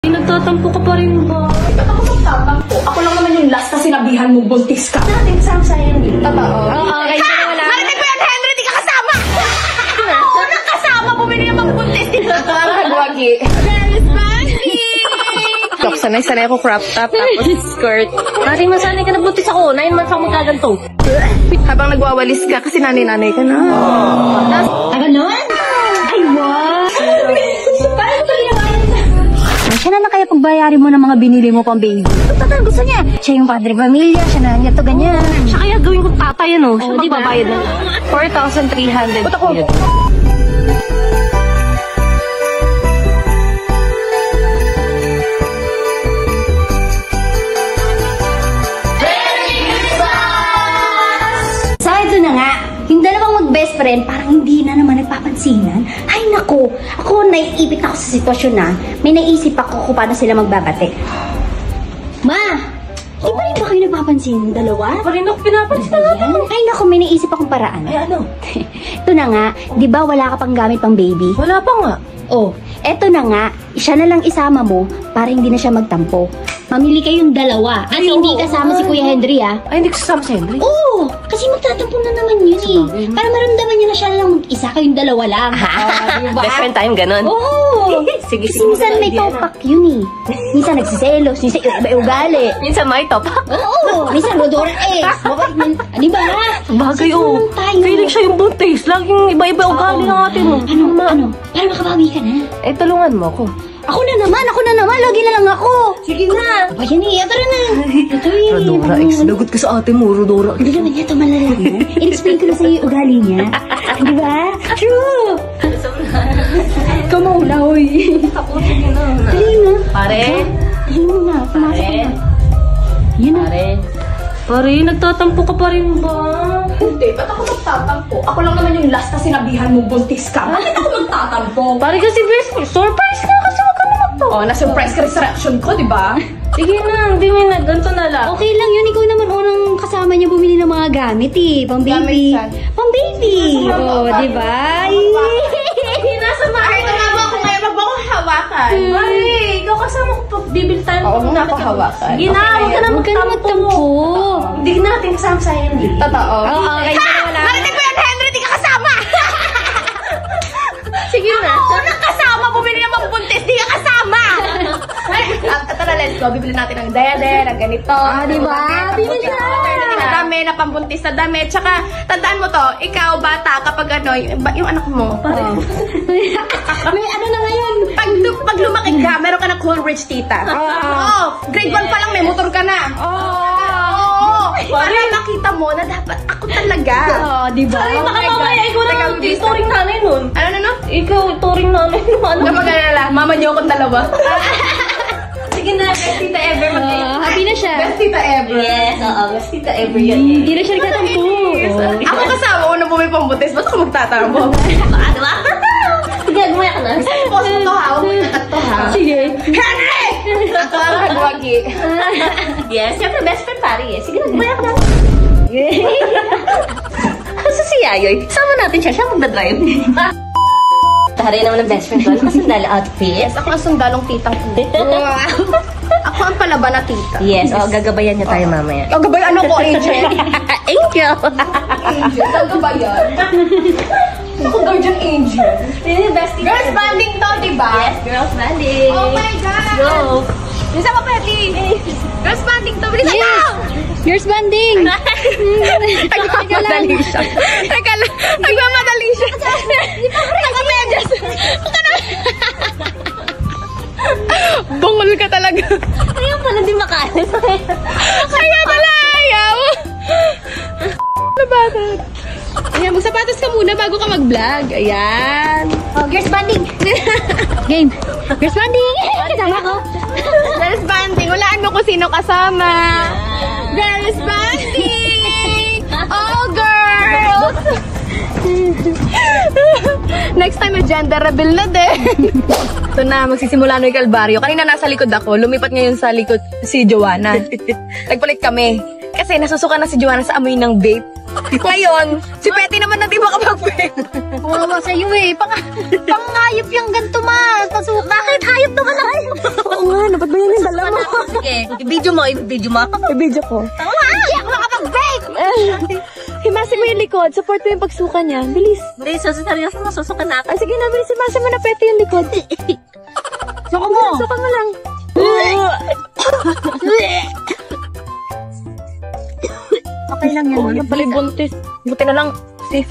Nagtatampo ka pa rin ba? Ba't ako magtatampo? Ako lang naman yung last na sinabihan mo, buntis ka. Natin sama sayang dito. Totoo. Okay, wala. Marinig mo yan, Henry! Di ka kasama! Unang kasama, bumili naman buntis dito. Nagwagi. Very funny! Look, sanay ako crop top, tapos skirt. Kasi masanay ka na buntis ako. 9 months ako magkaganto. Habang nagwawalis ka, kasi nanay-nanay ka na. Ganon? Ay, wow! Paano ito liyabayan na? Siya na lang kaya pagbayari mo ng mga binili mo pang baby. Total, gusto niya. Siya yung padre pamilya, siya na niya to ganyan. Siya kaya gawin kong tatay, ano? Siya diba? magbabayad na. 4,300. Ba't ako? So, ito na nga. Yung dalawang mag-best friend, parang hindi na naman nagpapansinan. Ay, naku. Ako, naiipit ako sa sitwasyon na. May naisip ako kung paano sila magbabate. Ma! Di ba rin ba kayo nagpapansin ng dalawa? Pa rin ako pinapansin Ayan. Ay, naku, may naisip akong paraan. Ay, ano? Ito na nga, di ba wala ka pang gamit pang baby? Wala pa nga. Oh, eto na nga, siya na lang isama mo para hindi na siya magtampo. Mamili kayong dalawa. At hindi kasama si Kuya Henry, ah. Ay, hindi ko sasama si Henry. Oo, kasi magtatampo na naman yun eh. Para maramdaman niya na siya lang mag-isa, kayong dalawa lang. Best friend tayong ganon. Oo. Sige, Kasi minsan may topak yun eh. Minsan nagsiselos, minsan iba ugali. Minsan may top. Oo, minsan Rodora X. Di ba? Bagay, Siguro oh. lang tayo. Feeling siya yung buntis. Laging iba-iba ugali ng atin, oh. Ano? Para makabawi ka na. Eh, tulungan mo ako. Ako na naman. Lagi na lang ako. Sige na. Ba yan eh, tara na. Ito eh. Rodora X. Lagot ka sa ate mo, Rodora. Hindi naman niya ito malalayo. I-explain ko na sa'yo yung ugali niya. Di ba? True. Ikaw maula, hoy. Ako, sige na. Dali na. Pare. Dali mo na. Pumasok ka na. Yan na. Pare, nagtatampo ka pa rin ba? Hindi, ba't ako magtatampo? Ako lang naman yung last na sinabihan mo, buntis ka. Bakit ako magtatampo? Pare kasi best surprise ka kasi wag ka na magto. Oh, na-surprise ka rin sa reaction ko, di ba? Sige na, hindi mo na, ganito na lang. Okay lang yun. Ikaw naman unang kasama niya bumili ng mga gamit eh. Pang baby. Gamit saan? Pang baby. Oh, di ba? Hindi nasa Ay, tumama ako ngayon. Wag mo akong hawakan. Pare, ikaw kasama ko pag bibili tayo. Oo, huwag na ako hawakan. Sige na, huwag ka na Huwag ka na magtampo. Hindi natin kasama sa Henry. Totoo. Oo, okay. Wala. Marinig mo yan, Henry! Di ka kasama! Sige na. Ako unang kasama! Bumili naman buntis! Di ka kasama! Tara, let's go. Bibili natin ng dede, ng ganito. Di ba? Bibili na. Na dami, na pambuntis na dami. Tsaka, tandaan mo to, ikaw, bata, kapag ano, yung anak mo. May ano na ngayon. Pag lumaki ka, meron ka na cool rich tita. Oo. Grade 1 pa lang, may motor ka na. Oo. Para makita mo na dapat ako talaga. Oh, di ba? Pare, baka mamaya ikaw na ituring nanay nun. Ano? Ikaw, ituring nanay nun. Kapag alala, mama niyo akong dalawa. Sige na, best tita ever Happy na siya. Best tita ever. Yes, oo, best tita ever yan. Hindi na siya nagtatampo. Ako kasama ko na bumili pambuntis. Ba't ako magtatampo? Baka, diba? Sige, gumaya ka na. Post mo to ha. Huwag mo itakat to ha. Sige. Henry! Ito ang nagwagi. Yes, syempre best friend pare eh. Sige na, gumaya ka na. Kasi si Yayoy, sama natin siya. Siya magdadrive. Tari naman ang best friend ko. Ano sandali outfit? Yes, ako ang sundalong titang Ako ang palaban na tita. Yes, gagabayan niya tayo mamaya. Gagabay ano ko, Angel? Angel! Angel, gagabayan. Ako guardian angel. Sino yung best Girls banding to, diba? Yes, girls banding. Oh my God! Go! Bilisan mo, Petty! Girls banding to, bilisan mo! Girls banding. Nagmamadali siya. Teka lang, nagmamadali siya. Nakamedyas. Bungol ka talaga. Ayaw pala di makalis. Kaya pala ayaw. Nabatag. Ayan, magsapatos ka muna bago ka mag-vlog. Ayan. Oh, girls banding. Game. Girls banding. Kasama ko. Girls banding. Walaan mo kung sino kasama. Girls banding. Oh, girls. Next time, may gender reveal na din. Ito na, magsisimula na yung kalbaryo. Kanina nasa likod ako. Lumipat ngayon sa likod si Joanna. Nagpalit kami. Kasi nasusuka na si Joanna sa amoy ng vape. Ngayon, si Petty naman na di makapag-bet. Wawa sa'yo eh. Pangayop yung ganito, ma. Pasuka. Bakit hayop to ka na? Oo nga, dapat ba yan yung dala mo? Sige, i-video mo. I-video ko. Hindi ako makapag-bake. Himasin mo yung likod. Support mo yung pagsuka niya. Bilis. Hindi, seryoso mo, susukan na ako. Ay, sige na, bilis. Himasin mo na Petty yung likod. Suka mo. Suka mo lang. Okay lang yan. Ano pala yung buntis? Buti na lang. Safe.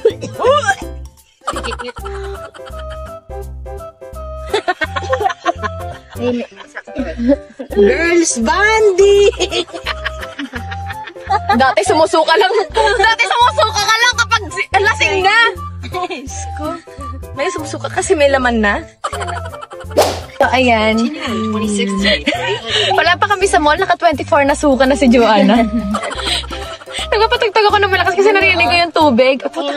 Girls bandy! Dati sumusuka lang. Dati sumusuka ka lang kapag lasing na. May sumusuka kasi may laman na. So, ayan. Wala pa kami sa mall. Naka-24 na suka na si Joanna. Nagpapatagtag ako ng malakas kasi narinig ko yung tubig.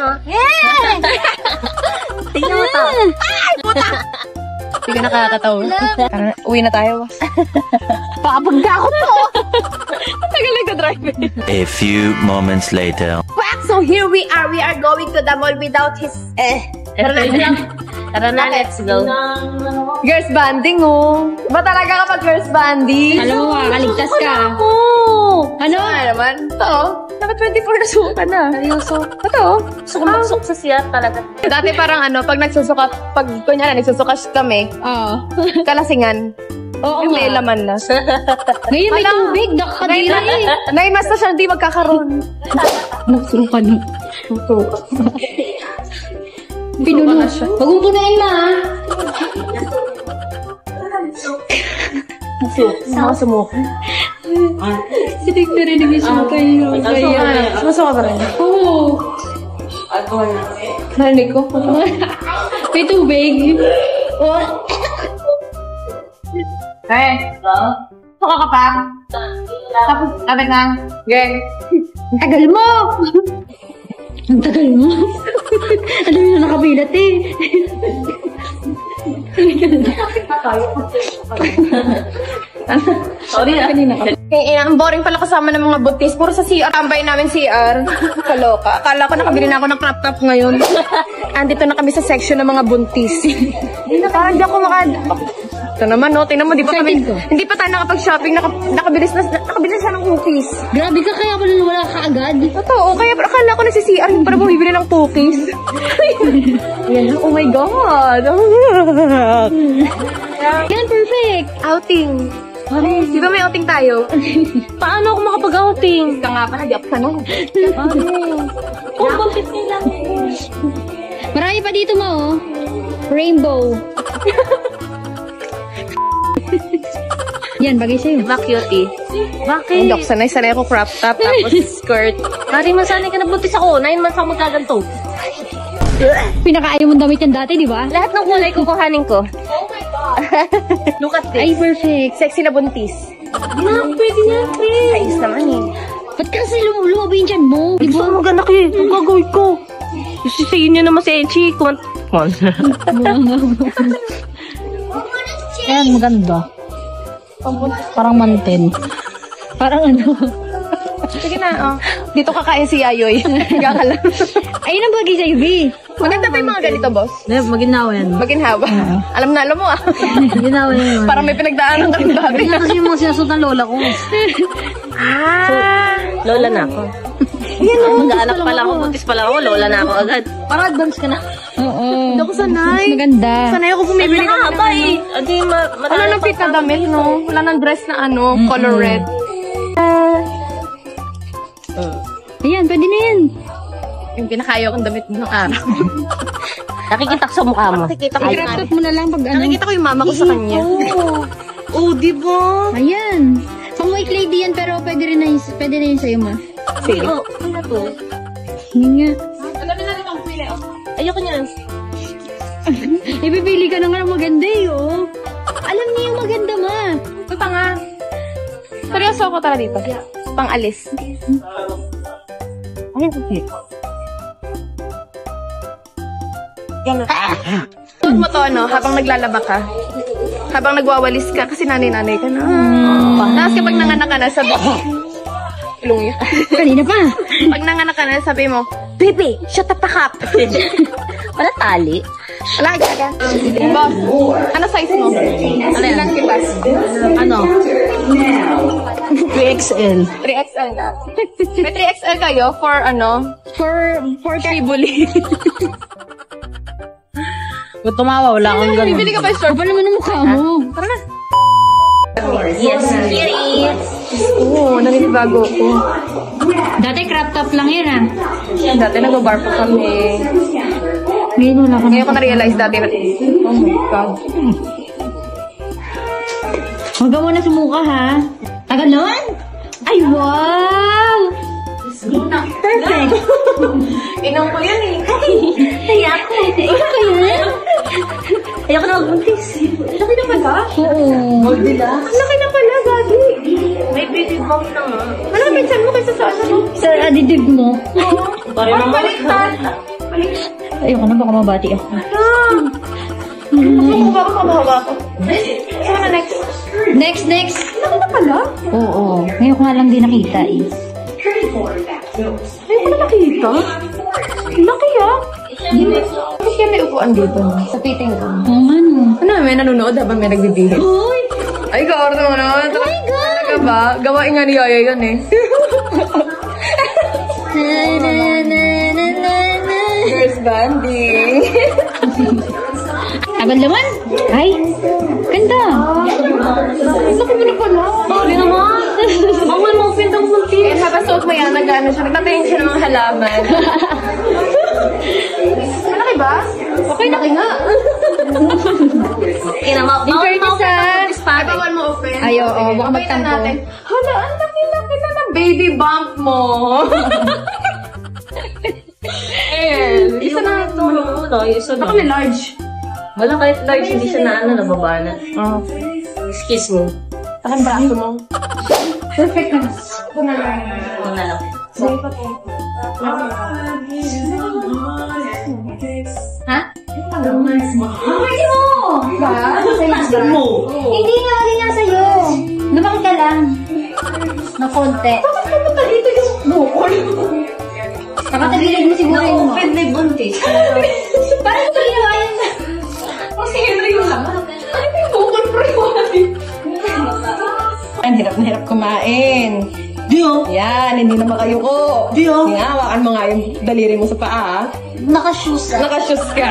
Tingnan mo to. Ay, puta! Hindi ka nakakatawa. Tara, uwi na tayo. Pakapagdakot to. Tagal nagda-drive eh. A few moments later. So here we are. We are going to the mall without his... Tara na, let's go. Girls banding, oh. Ba talaga kapag girls banding? Alam mo, makakaligtas ka. Ano? Naman? Ito, naka-24 na suka na. Seryoso? Ito? Sumaksok sa siya talaga. Dati parang pag nagsusuka, pag kunyari nagsusuka kami, Oo. kalasingan. Oo Yung may nga. laman na. Ngayon may tubig. Nakakadira eh. 9 months na siya, hindi magkakaroon. Nagsuka na. Pinuno. Huwag mong punain, ma. Nakasumuka. Sinig na rin yung suka yun. Sumusuka ba rin? Oo. Narinig ko. May tubig. Hey. Suka ka pa? Tapos, sabi na. Gang. Ang tagal mo. Ang tagal mo. Alam mo na nakabilat eh. Sorry ah. Ang boring pala kasama ng mga butis. Puro sa CR. Tambay namin CR. Kaloka. Akala ko nakabili na ako ng crop top ngayon. Andito na kami sa section ng mga buntis. Parang di ako Ito naman, no? Tingnan mo, di pa kami... Hindi pa tayo nakapag-shopping. Nakabilis na ng cookies. Grabe ka, kaya wala ka agad. Totoo. Kaya akala ko nagsi-CR para bumibili ng cookies. Oh my God. Yan, perfect. Outing. Di ba may outing tayo? Paano ako makapag-outing? Ka nga pa, nag-up ka na. Kung buntis nila. Marami pa dito mo, oh. Rainbow. Yan, bagay sa'yo. Diba cutie? Bakit? Dok, sanay ako crop top, tapos skirt. Mari, masanay ka na buntis ako. 9 months ako magkaganto. Pinakaayaw mong damit yan dati, di ba? Lahat ng kulay kukuhanin ko. Look at Ay, this. perfect. Sexy na buntis. Pwede na, please. Ayos naman eh. Ba't kasi lumabi yung dyan mo? Di Gusto ba? mo ganak eh. Ang gagawin ko. Sisihin niyo naman si Enchi. Ayan, maganda. Parang manten. Parang ano. Sige na, oh. Dito kakain si Yayoy. Gakala. Ayun ang bagay sa'yo, B. Maganda ba yung mga ganito, boss? Maginawa yan. Maginhawa. Alam mo ah. Maginawa yan. Parang may pinagdaanan ka rin dati. Yan kasi yung mga sinasot ng lola ko. Lola na ako. Yan o. Mag-anak pa lang ako. Buntis pa lang ako. Lola na ako agad. Parang advance ka na. Oo. Hindi ako sanay. Mas maganda. Sanay ako bumibili ka Nakakaba eh. Adi, Wala nang fit na damit, no? Wala nang dress na color red. Ayan, pwede na yan. Yung pinakayaw kong damit ng araw. Nakikita ko sa mukha mo. Nakikita ko I-crop top mo na lang pag ano. Nakikita ko yung mama ko sa kanya. Oh, di ba? Ayan. Pang white lady yan, pero pwede rin yun sa'yo, ma. Sige. Oh, ano to? Yun nga. Ayoko niyan. Ipipili ka na nga ng maganda eh, oh. Alam niyo yung maganda, ma. Ito pa nga. Seryoso ako tara dito. Pang-alis. Ay, okay. Suot mo to, habang naglalaba ka. Habang nagwawalis ka, kasi nanay-nanay ka na. Tapos kapag nanganak ka na, sabi, ilong niya. Kanina pa. Pag nanganak ka na, sabi mo, baby, shut the fuck up. Wala tali. Wala, gaga. Boss, ano size mo? Ano lang kita? Ano? 3XL. 3XL na. May 3XL kayo for ano? For tribuli. Kung tumawa, wala kang ganun. Bibili ka pa yung store. Kapal naman ang mukha mo. Tara na. Yes, here is. Oo, naninibago ko. Dati crop top lang yun ah. Dati nag-bar pa kami. Ngayon wala ka Ngayon ko na-realize dati. Oh my God. Huwag ka muna sumuka ha. Tagal naman? Ay, wow! Perfect. Inang ko yan eh. Kaya ako. Ayoko na magbuntis. Laki na pala? Oo. Laki na pala, Gabi. May baby bump na nga. Ano may chan mo kaysa sa ano? Sa additive mo. Parang baliktad. Ayoko na, baka mabati ako. Kung ba ako kamahaba ko? Saan na next? Next. Laki na pala? Oo. Ngayon ko nga lang din nakita eh. Ay, ko na nakita? Laki ah. Bakit kaya may upuan dito? Sa fitting room. Oo nga no. Ano, may nanonood habang may nagbibihis? Uy! Ay, gawar naman. Oh my God! Talaga ba? Gawain nga ni Yaya yan eh. Girls banding. Tagal naman. Ay, ganda. Laki mo na pala. Sorry naman. Bawal mo open daw ng Eh, habang mo yan, nag-ano siya, nagtatayin siya ng mga halaman. Malaki ba? Okay, laki nga. Okay na, Ay, bawal mo open. Ay, oo, baka Abay na magtampo. natin. Hala, ang laki-laki na ng baby bump mo. Eh, isa na ito. Isa Baka may large. Wala kahit large, hindi siya na ano, nababa na. Oh. Excuse me. Saan braso mo? Perfect na. Ito na lang. Ano na lang. Ha? Pwede mo! Ba? mo? Hindi nga, ganyan sa'yo. Lumaki ka lang. Na konti. Bakit pumunta dito yung bukol? Nakatagilid mo siguro yung mo. Na-open na yung buntis. Parang ito ginawa yun. Kasi Henry yung laman. Ano ba yung bukol pre-wali? Ang hirap na hirap kumain. Dio! Yan, hindi na makayuko. Dio! Nga, hawakan mo nga yung daliri mo sa paa. Nakashoes ka. Nakashoes ka.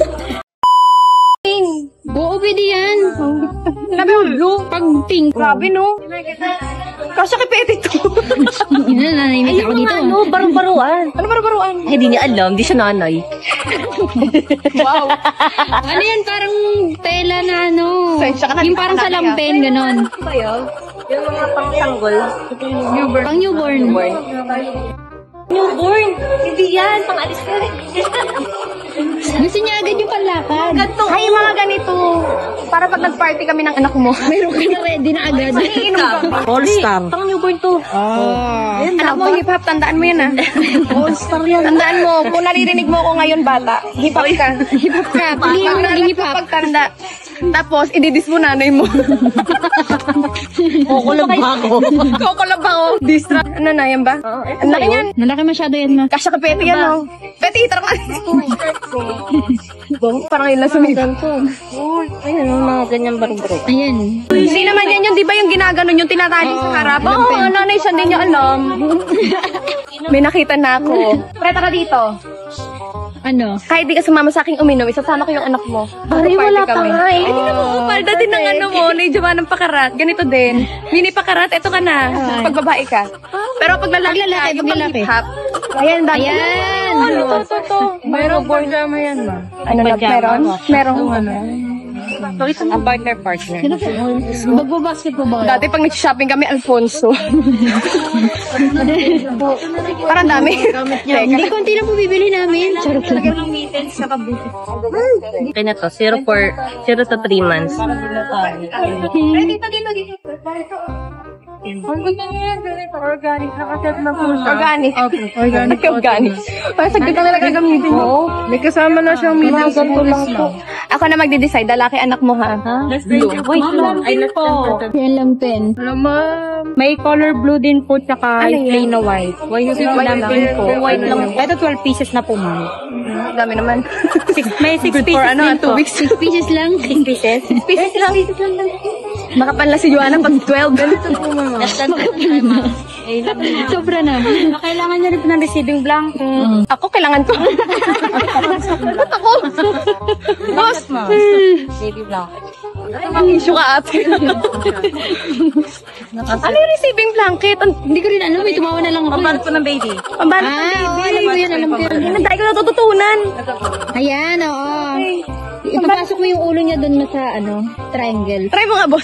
Oo, pwede yan. Sabi mo, blue. Pag pink. Grabe, no? Kasya kay Petty to. Yun na, nanimik ako dito. Ano, baru-baruan. Ano baruan? Eh, di niya alam, di siya nanay. Wow. Ano yan, parang tela na ano. Sensya ka na, Yung parang di ka salampin, ganon. Ano ba yun? Yung mga pang-sanggol. Pang newborn. Newborn! Hindi yan, pang-alis ka rin. Gusto niya agad yung panlakad. Ay, mga ganito. Para pag nag-party kami ng anak mo. Meron ka na ready na agad. Iinom ka. All-star. Pang-newborn to. Anak mo, hip-hop, tandaan mo yan, ah. All-star yan. Tandaan mo, kung naririnig mo ako ngayon, bata, hip-hop ka. Hip-hop ka. Pili mo ng hip-hop. Pagtanda. Tapos, ididis mo nanay mo. Kukulab ako. Kukulab ako. Distra. Ano na, yan ba? Ang laki yan. Malaki masyado yan, ma. Kasya ka Petty yan, oh. Petty, tara ka. Parang yun lang sumigan ko. Ayun, mga ganyan baru-baro. Ayan. Hindi naman yan yung, di ba yung ginaganon, yung tinatali sa harap? Oo, nanay siya, hindi niya alam. May nakita na ako. Preta ka dito. Ano? Kahit di ka sumama sa aking uminom, isasama ko yung anak mo. Ay, wala pa nga eh. Ay, di na mo. Palda din ng ano mo. Naidyaman ng pakarat. Ganito din. Mini pakarat, eto ka na. Pag babae ka. Pero pag lalaki ka, yung pag hip-hop. Ayan, dami. Ayan. Ito. Mayroong pajama yan ba? Ano na, meron? Merong ano. Ang partner. Magbabasketball ba? Dati pag nag-shopping kami, Alfonso. Parang dami. Hindi, konti lang po bibili namin. Charot lang. Okay na to. 0 to 3 months. Dito. Ang ganda niya, ganito. Organic. Nakaset na po siya. Organic. Okay, organic. Organic. Parang saglit na talaga gamitin mo. May kasama na siyang medium ganito lang po. Ako na magde-decide. Lalaki anak mo ha? Blue. Wait lang. Ay, po. Yan lang pen. Alam mo. May color blue din po, tsaka plain na white. White lang din po. White lang. Ito 12 pieces na po, ma'am. Dami naman. May 6 pieces For ano, din 2 po. weeks. 6 pieces lang. 6 pieces? 6 pieces lang. Makapanla si Joanna pag 12. Ganito po mama. Sobra na. Kailangan niya rin po ng receiving blanket. Ako, kailangan ko. Ba't ako? Boss! Baby blanket. Issue ka ate. Ano yung receiving blanket? Hindi ko rin alam. May tumawa na lang ako. Pambalot po ng baby. Pambalot Ah, oo, alam ko yan, alam ko yan. Hindi ko natututunan. Ayan, oo. Ipapasok mo yung ulo niya doon sa, triangle. Try mo nga, boss.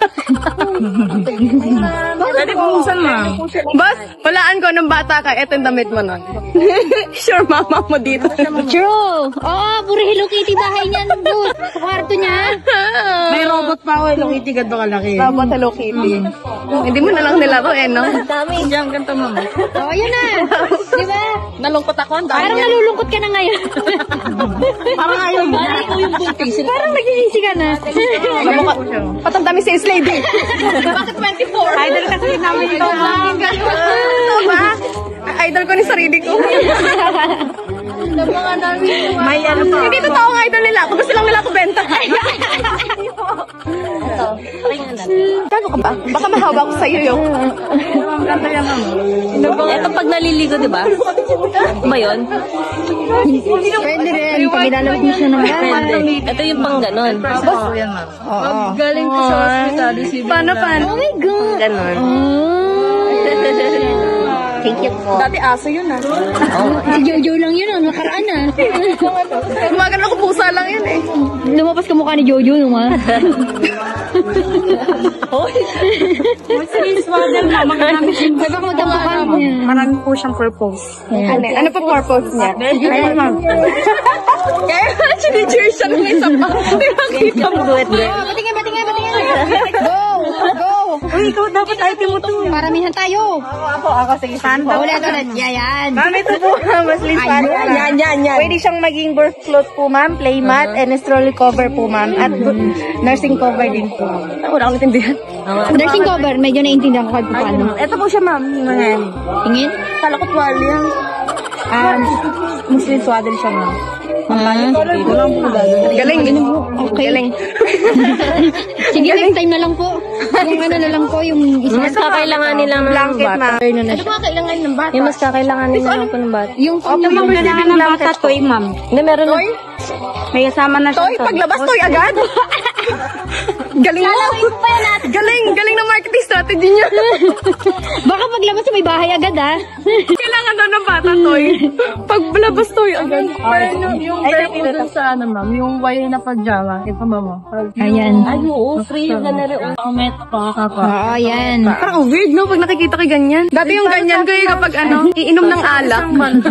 Pwede bumusan, ma'am. Boss, walaan ko nung bata ka. Eto yung damit mo nun. Sure, mama mo dito. True! Oo, puro Hello Kitty bahay niya nandun. Sa kwarto niya. May robot pa ako, Hello Kitty, ganito kalaki. Robot Hello Kitty. Hindi mo na lang nilaro no? Dami. Diyan, ganito, ma'am. Oo, yun na. Di ba? Nalungkot ako. Ang dami Parang niya. nalulungkot ka na ngayon. Parang ayaw mo. Parang nagsisisi ka na. Patandami si Ace Lady. Bakit 24? Idol kasi namin ito, ma'am. Ito ba? Idol ko ni sarili ko. May ano pa. Hindi totoo ang idol nila. Kung gusto lang nila ako benta. Gago ka ba? Baka mahawa ko sa'yo yung... Ito pag naliligo, di ba? Ba yun? Pwede rin. Pag ilalabas mo siya ng Pwede. Ito yung pang ganon. Galing ko sa hospital. Paano? Oh my God. Ganon. Thank you po. Dati aso yun ah. Si Jojo lang yun, nakaraan na. Gumagano ko pusa lang yun eh. Lumabas ka mukha ni Jojo, no ma? Mag-series model, ma'am. Magagamit din. Baka magtampukan. Marami po siyang purpose. Ano pa purpose niya? Ayun, ma'am. Kaya chini-cheer siya nung isa pa. Hindi makita mo. Batingin. Go! Uy, ikaw dapat item mo to. Paramihan tayo. Ako, sige. Ulit. Yayan. Ma'am, ito po, mas lipat. Yan. Pwede siyang maging birth cloth po, ma'am, playmat, and stroller cover po, ma'am, at nursing cover din po. Wala akong natindihan. Nursing cover, medyo naiintindihan ko kahit paano. Ito po siya, ma'am, yung mga yan. Tingin? Kala ko tuwali yan. Muslim swaddle siya, ma'am. Galing. Okay. Galing. Sige, next time na lang po. Yung ano na lang po, yung isa. Mas kakailanganin lang ng Blanket, bata. ma'am. Ano ba kailangan ng bata? Yung mas kakailanganin na lang po ng bata. Yung Opo, yung kailangan ng bata, toy, ma'am. Hindi, meron na. May kasama na siya. Toy, paglabas toy agad. Galing mo. Galing ng marketing strategy niya. Baka paglabas may bahay agad, ha? Kailangan daw ng bata toy. Paglabas toy agad. Yung birth po dun sa ano, ma'am, yung wire na pajama. Ito, mama. Ayan. Ay, oo. Free yung gana rin. Oo, yan. Parang weird no pag nakikita kay ganyan. Dati yung ganyan ko yung kapag iinom ng alak.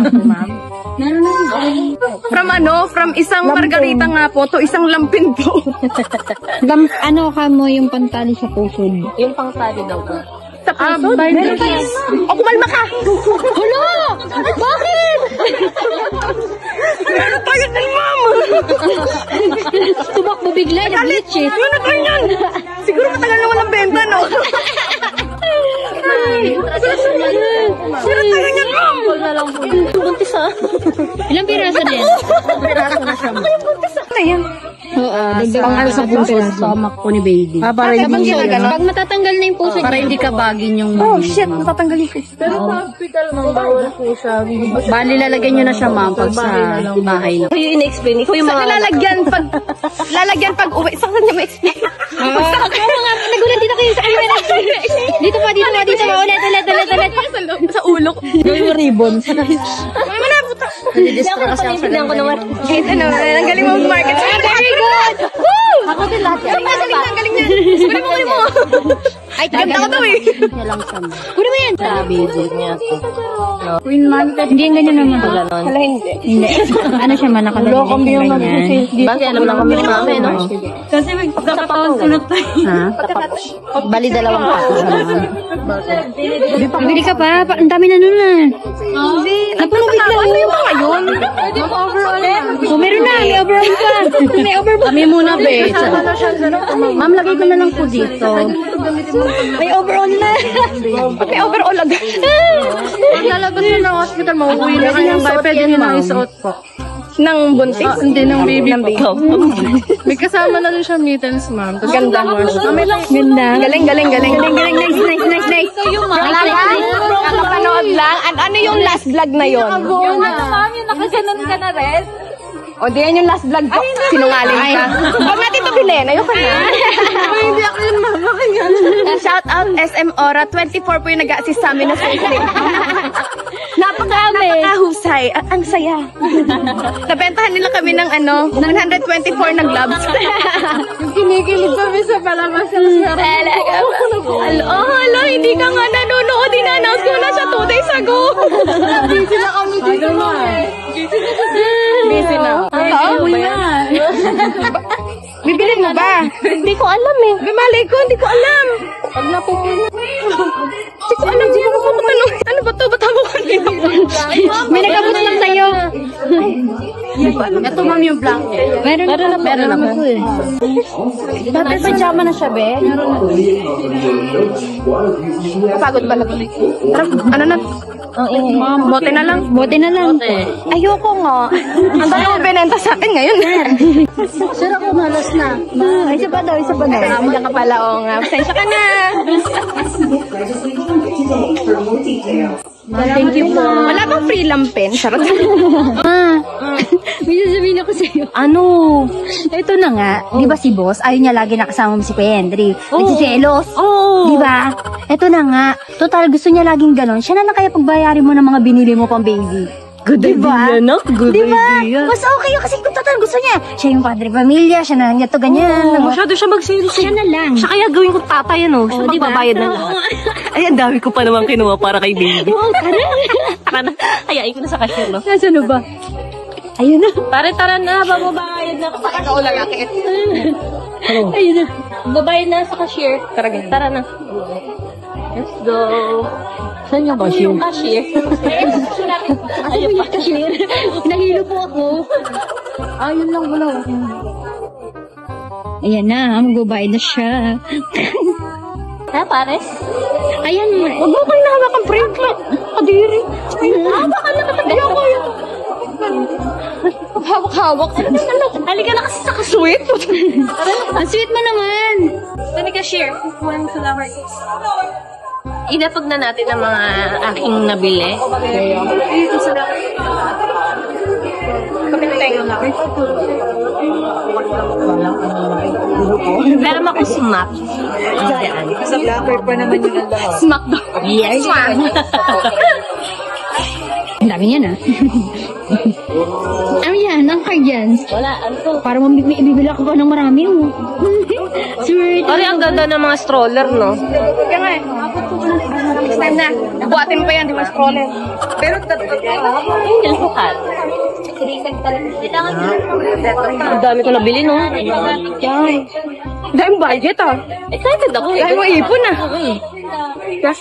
From isang margarita nga po to isang lampin po. Ano ka mo yung pantali sa pusod? Yung pang tali daw po. Sa puso. O kumalma ka. Hala! Bakit? Meron pa yun ng ma'am. Tumakbo bigla, nag-glitch eh. Ano ba yan? Siguro matagal na walang benta no. Meron tayo niyan ma'am. Na lang po. Buntis ah. Ilang piraso din? Ano yan? Oo, dagdag sa puso. Samak po ni baby. Pag matatanggal na yung puso Para hindi ka bagin yung... Oh shit, matatanggalin ko. Bali, lalagyan nyo na siya, ma'am, pag sa bahay lang. Ikaw yung in-explain. Ikaw yung Sa mga... lalagyan pag uwi. Saan niya ma-explain? Nagulat dito kayo sa camera. Dito pa. Ulit. Sa ulo. Yung ribbon. Hindi ako napanindihan ko naman. Kahit ang galing mo mag-market. Very good! Ako din lahat yan. Ang galing niya. Sabi mo. Ay, ganda ko daw eh. Kunin mo yan. Queen man. Hindi yung ganyan naman. Hala, hindi. Hindi. Ano siya man, nakalagay yung ganyan. Bagay, alam lang kami ni mami, no? Kasi may kakataon sunod tayo. Ha? Bali, dalawang pato siya naman. Bibili ka pa. Ang dami na nun ah. Napalapit lang. Ano yung mga yun? Oh, meron na. May overall pa. May overall. Kami muna, be. Ma'am, lagay ko na lang po dito. May overall na. May overall agad. Paglalabas na ng hospital, mauuwi na kayo. Pwede nyo na isuot po. Nang buntis? Hindi, ng baby po. po. May kasama na rin siya mittens, ma'am. Tapos Ganda mo. Ganda. Galing. Galing. Nice. Nakapanood lang. Ano yung last vlog na yun? yung mami, nakaganon ka na rin. O, di yan yung last vlog ko. Sinungaling ka. Huwag natin ito bilhin. Ayoko na. Hindi ako yung mama kanya. Shout out SM Aura. 24 po yung nag-assist sa amin na safety. Napakahusay. Ang saya. Nabentahan nila kami ng 124 na gloves. Kinikilig kami sa palabas. Talaga. Hala, hindi ka nga nanonood. Ina-announce ko na siya 2 days ago. Busy na kami dito, mami. Busy na. Bibilin mo ba? Hindi ko alam eh. Bimalay ko, hindi ko alam. Pag napupuno. Hindi ko alam. Hindi ko matanong. Ano ba to? Ba't habo ko dito? May nagabot lang sa'yo. Ito, ma'am, yung blanket. Meron na po eh. Dapat pajama na siya, be. Pagod ba lagot? Tara, ano na? Bote na lang. Bote na lang. Ayoko nga. Ang dami mo binenta sa akin ngayon. Sir, ako malas na. Isa pa daw. Nandiyan ka pala, oo nga. Pasensya ka na. Thank you po. Wala bang free lampin? Charot. May sasabihin ako sa'yo. Ano? Ito na nga, di ba si boss, ayaw niya lagi nakasama mo si Kuya Henry. Nagsiselos. Di ba? Ito na nga, total gusto niya laging ganon. Siya na lang kaya pagbayarin mo ng mga binili mo pang baby. Good idea, no? Good Diba? idea. Mas okay yun kasi total gusto niya. Siya yung padre pamilya, siya na ganito, ganyan. Masyado siya mag-serious. Siya na lang. Siya kaya gawin ko tatay, ano? Siya diba? magbabayad na lahat. Ay, ang dami ko pa naman kinuha para kay baby. Wow, tara. Tara na. Ayain ko na sa cashier, no? Nasaan ba? Ayun na. Tara na. Babayad na. Ikaw lalaki. Ayun na. Babayad na sa cashier. Tara na. Let's go. Saan yung cashier? Yung cashier. Ayun pa. Nahilo po ako. Ayun lang wala. Ayan na, magbabayad na siya. Ha, pares? Ayan. Huwag mo kayo nakawakan prank lang. Kadiri. Baka nakatagyan ko yun. Hawak-hawak. Halika na kasi sa kasweet. Ang sweet mo naman. Saan yung cashier? Inapag na natin ang mga aking nabili. Meron ako smack. Sa blacker pa naman yung lahat. Smack daw. Yes, Ang dami niyan ah. Ano yan? Ang card yan? Wala, ano to? Para mabibili ako pa ng marami oh. Sweet. Sorry, ang ganda ng mga stroller, no? Kaya nga eh. Next time na. Buhatin mo pa yan, di ba? Stroller. Pero Yung sukat. Ang dami ko nabili, no? dahil budget ah. Excited ako. Dahil mo ipon ah. Yes.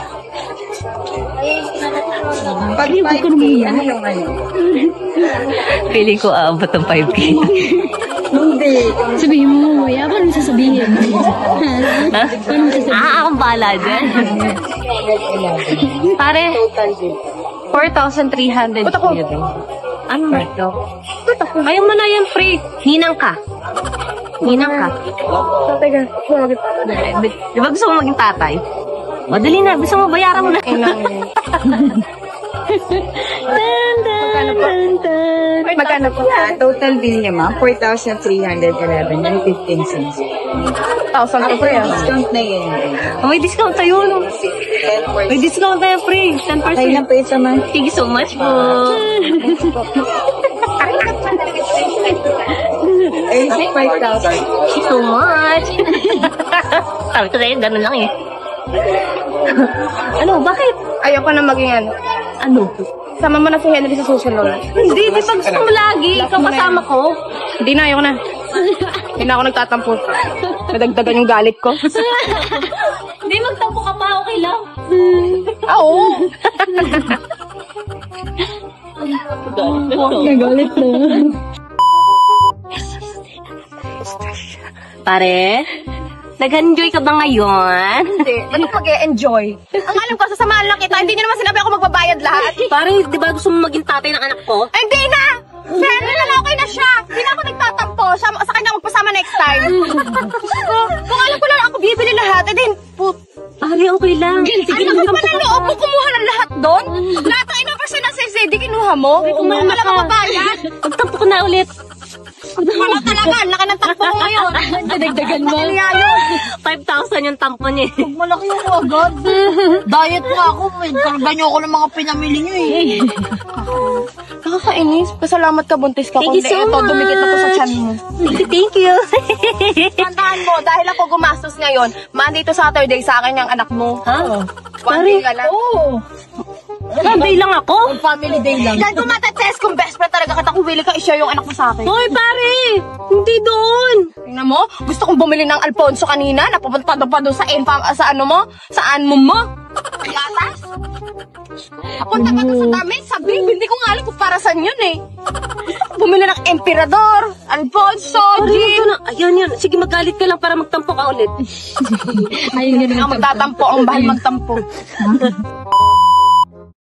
Pag-ibig ko naman yan. Feeling ko aabot ng 5K. Sabihin mo, ya, paano sasabihin? Ha? Akong bahala dyan. Pare, 4,300. Ano ba ito? Ayaw mo na yan, free. Ninang ka. Teka. Di ba gusto mo maging tatay? Madali na. Gusto mo bayaran mo na. Magkano po? Total bill niya, ma'am, 4,311 and 15 cents. 1,000 po yan. Discount na yun. Oh, may discount tayo, no? May discount tayo, free. 10%. Tayo lang po isa, ma'am. Thank you so much po. Ay, 5,000. Thank you so much. Sabi ko sa'yo, ganun lang eh. Ano, bakit? Ayoko na maging ano. Ano? Sama mo na si Henry sa susunod. Hindi, di ba gusto mo lagi? Ikaw kasama ko. Hindi na, ayoko na. Hindi na ako nagtatampo. Nadagdagan yung galit ko. Hindi, magtampo ka pa. Okay lang. Oo. Nagalit na. Pare, nag-enjoy ka ba ngayon? Hindi. Ba't mag-e-enjoy? Ang alam ko, sasamahan lang kita. Hindi niyo naman sinabi ako magbabayad lahat. Pare, di ba gusto mo maging tatay ng anak ko? Ay, hindi na! Henry na okay na siya. Hindi na ako nagtatampo. Sa kanya magpasama next time. Kung alam ko lang ako bibili lahat, eh din, Pare, okay lang. Sige, ano mo pa na loob mo kumuha ng lahat doon? Lahat ng inoperasyon ng CCD, kinuha mo? Kung wala ka mabayad. Magtampo ka na ulit. Wala talaga, ang laki ng tampo ko ngayon. Dinagdagan mo. Kaya yun. 5,000 yung tampo niya. Malaki yung agad. Diet nga ako. Karga niyo ako ng mga pinamili niyo eh. Nakakainis. Pasalamat ka, buntis ka. Thank you Kundi so ito, much. dumikit ako sa tiyan mo. Thank you. Tandaan mo, dahil ako gumastos ngayon, Monday to Saturday sa akin yung anak mo. Ha? One day ka lang. Oo. Sabay lang ako. Family day lang. Dahil kung matetest kung best friend talaga kita, kung willing ka i-share yung anak mo sa akin. Hoy, pare! Hindi doon. Tingnan mo, gusto kong bumili ng Alfonso kanina, napupunta doon pa doon sa ano mo, sa anmo mo. Gatas? Punta pa doon sa damit, sabi, hindi ko nga alam kung para saan yun eh. Bumili ng Emperador, Alfonso, Pare, Jim. ito na. Ayan yan. Sige, magalit ka lang para magtampo ka ulit. Ang magtatampo, ang bahal magtampo.